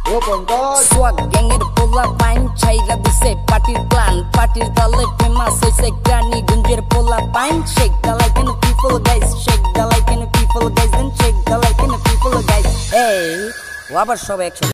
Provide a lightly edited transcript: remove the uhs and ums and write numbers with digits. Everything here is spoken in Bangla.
সোয়াগ গ্যাংয়ের পোলা পাইন ছাইরা দিছে পার্টির প্ল্যান পার্টির দলে ফেমাস হইছে গ্রানি গুঞ্জের পোলা পাইন shake the like and people guys shake the like and people guys then shake the like and people guys এই আবার সব একসাথে